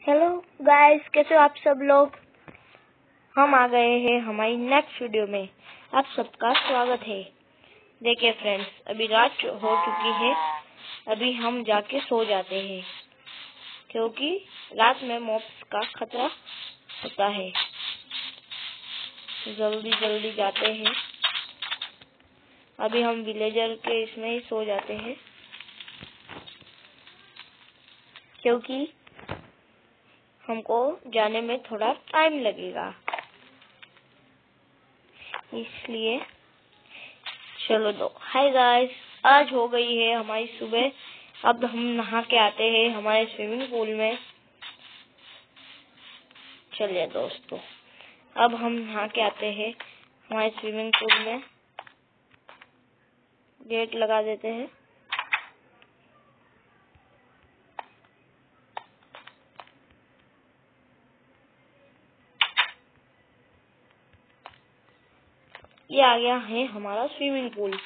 Hello guys, कैसे हो आप सब लोग। हम आ गए हैं हमारी नेक्स्ट वीडियो में। आप सबका स्वागत है। देखिए फ्रेंड्स, अभी रात हो चुकी है। अभी हम जाके सो जाते हैं क्योंकि रात में मॉब्स का खतरा होता है। जल्दी जल्दी जाते हैं। अभी हम विलेजर के इसमें ही सो जाते हैं क्योंकि हमको जाने में थोड़ा टाइम लगेगा, इसलिए चलो दो। हाय गाइस, आज हो गई है हमारी सुबह। अब हम नहा के आते हैं हमारे स्विमिंग पूल में। चलिए दोस्तों, अब हम नहा के आते हैं हमारे स्विमिंग पूल में। गेट लगा देते हैं। ये आ गया है हमारा स्विमिंग पूल।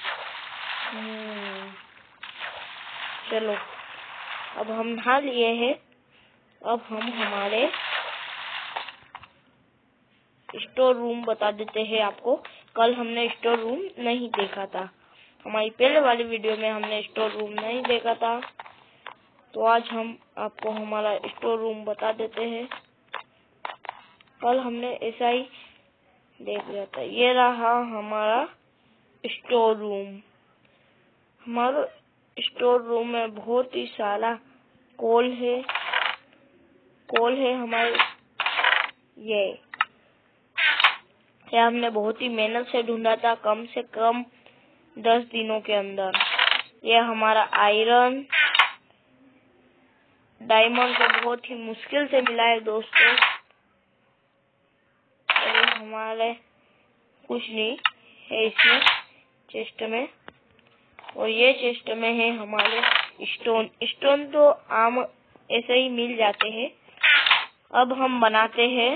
चलो, अब हम नहा लिए हैं। अब हम हमारे स्टोर रूम बता देते हैं आपको। कल हमने स्टोर रूम नहीं देखा था। हमारी पहले वाली वीडियो में हमने स्टोर रूम नहीं देखा था, तो आज हम आपको हमारा स्टोर रूम बता देते हैं। कल हमने ऐसा ही देख लिया था। ये रहा हमारा स्टोर रूम। हमारा स्टोर रूम में बहुत ही सारा कोल है हमारे। ये हमने बहुत ही मेहनत से ढूंढा था, कम से कम 10 दिनों के अंदर। ये हमारा आयरन डायमंड को बहुत ही मुश्किल से मिला है दोस्तों। ये हमारे कुछ नहीं है इसमें चेस्ट में, और ये चेस्ट में है हमारे स्टोन तो आम ऐसे ही मिल जाते हैं। अब हम बनाते हैं।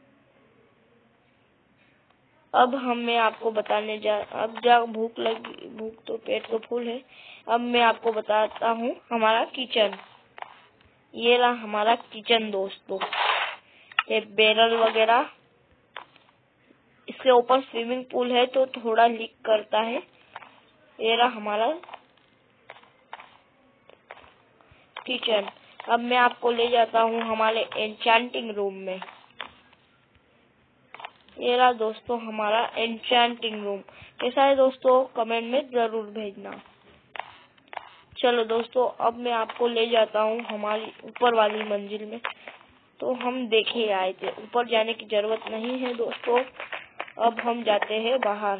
अब मैं आपको बताने भूख तो पेट तो फुल है। अब मैं आपको बताता हूँ हमारा किचन। ये रहा हमारा किचन दोस्तों। ये बैरल वगैरह, इसके ऊपर स्विमिंग पूल है तो थोड़ा लीक करता है। ये रहा हमारा किचन। अब मैं आपको ले जाता हूँ हमारे एन्चेंटिंग रूम में। ये रहा दोस्तों हमारा एन्चेंटिंग रूम। कैसा है दोस्तों, कमेंट में जरूर भेजना। चलो दोस्तों, अब मैं आपको ले जाता हूँ हमारी ऊपर वाली मंजिल में। तो हम देखे आए थे, ऊपर जाने की जरूरत नहीं है दोस्तों। अब हम जाते हैं बाहर।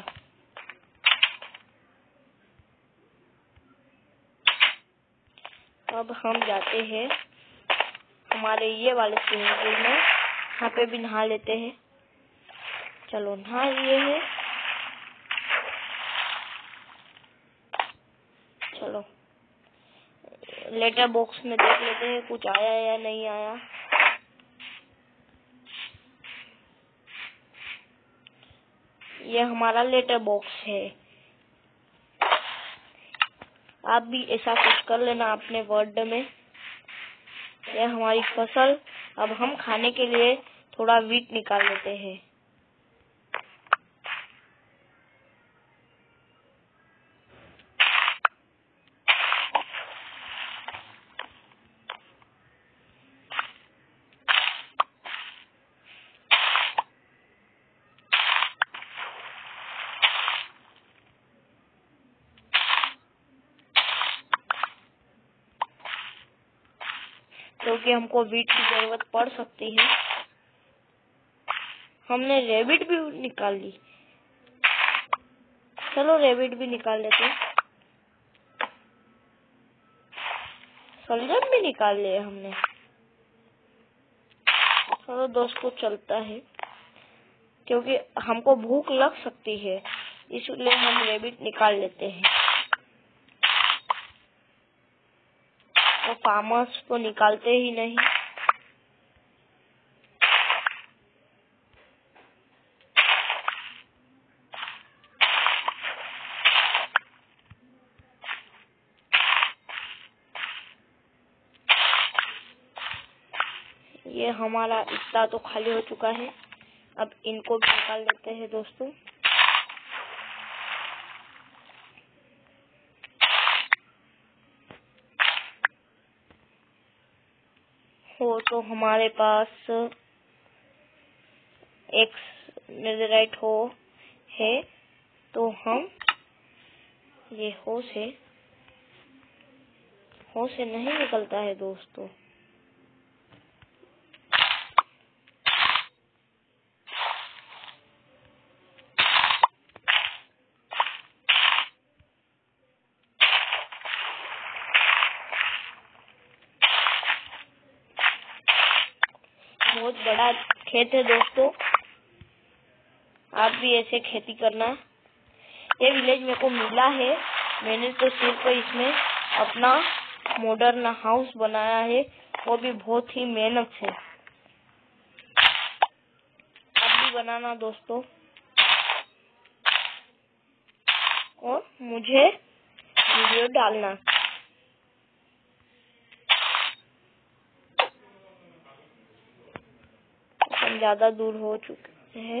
अब हम जाते हैं हमारे ये वाले स्विमिंग पूल में। यहाँ पे भी नहा लेते हैं। चलो, नहा लिए हैं। चलो, लेटर बॉक्स में देख लेते हैं कुछ आया या नहीं आया। ये हमारा लेटर बॉक्स है। आप भी ऐसा कुछ कर लेना अपने वर्ड में। यह हमारी फसल। अब हम खाने के लिए थोड़ा वीट निकाल लेते हैं। क्योंकि हमको वीट की जरूरत पड़ सकती है। हमने रेबिट भी निकाल ली। चलो, रेबिट भी निकाल लेते हैं। सलजम भी निकाल लिया हमने। चलो दोस्तों, चलता है क्योंकि हमको भूख लग सकती है, इसलिए हम रेबिट निकाल लेते हैं। तो फार्मर्स तो निकालते ही नहीं। ये हमारा इतना तो खाली हो चुका है। अब इनको भी निकाल लेते हैं दोस्तों। हो तो हमारे पास एक नेदरराइट हो है, तो हम ये हो से नहीं निकलता है दोस्तों। बहुत बड़ा खेत है दोस्तों, आप भी ऐसे खेती करना। ये विलेज मेरे को मिला है, मैंने तो सिर्फ इसमें अपना मॉडर्न हाउस बनाया है, वो भी बहुत ही मेहनत से। आप भी बनाना दोस्तों, और मुझे वीडियो डालना। हम ज्यादा दूर हो चुके हैं।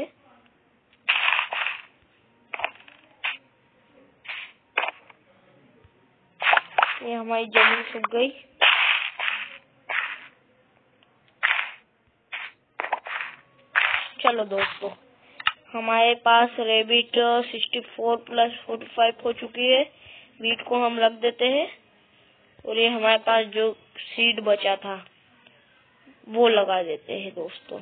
ये हमारी जमीन सूख गई। चलो दोस्तों, हमारे पास रेबिट 64 + 45 हो चुकी है। वीट को हम रख देते हैं, और ये हमारे पास जो सीड बचा था वो लगा देते हैं दोस्तों।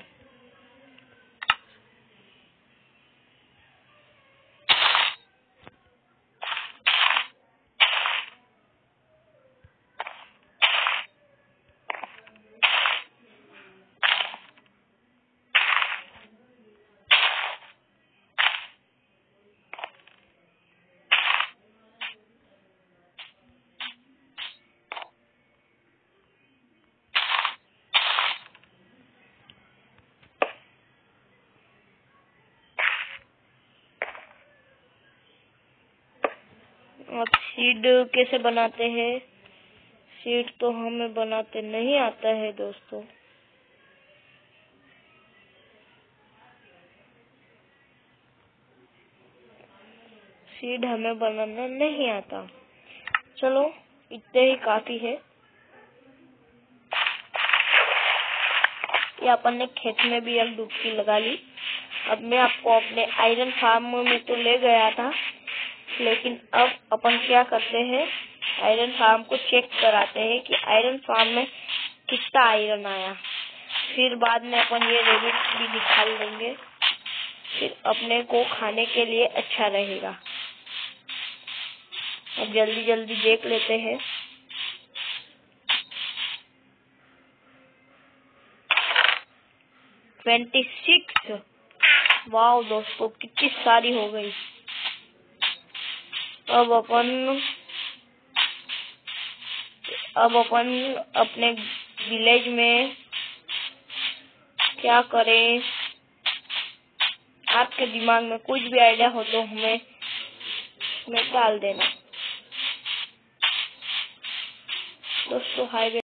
अब सीड कैसे बनाते हैं? सीड तो हमें बनाते नहीं आता है दोस्तों। सीड हमें बनाना नहीं आता। चलो, इतने ही काफी है। ये अपन ने खेत में भी एक डुबकी लगा ली। अब मैं आपको अपने आयरन फार्म में तो ले गया था, लेकिन अब अपन क्या करते हैं, आयरन फार्म को चेक कराते हैं कि आयरन फार्म में कितना आयरन आया। फिर बाद में अपन ये रेबिट भी निकाल देंगे, फिर अपने को खाने के लिए अच्छा रहेगा। अब जल्दी जल्दी देख लेते हैं। $26। वाह दोस्तों, कितनी सारी हो गई। अब अपन अपने विलेज में क्या करें? आपके दिमाग में कुछ भी आइडिया हो तो हमें डाल देना दोस्तों। हाईवे